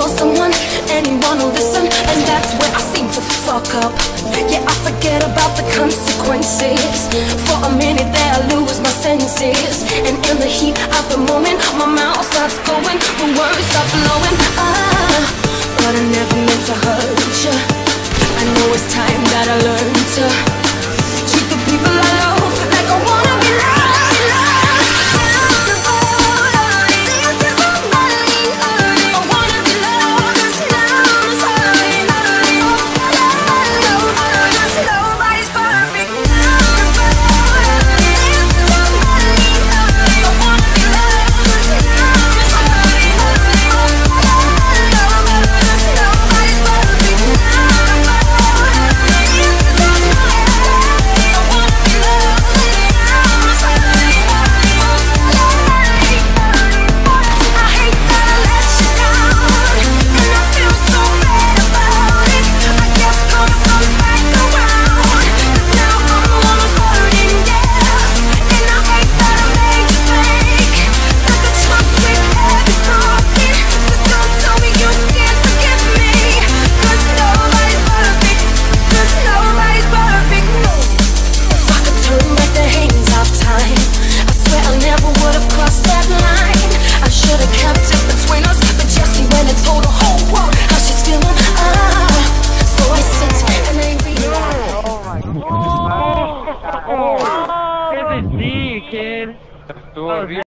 want someone, anyone will listen, and that's where I seem to fuck up. Yeah, I forget about the consequences. For a minute there I lose my senses, and in the heat of the moment my mouth starts going, the words start flowing. But I never meant to hurt you. I know it's time that I learn to treat the people I love like I wanna be loved. Ese sí, kid.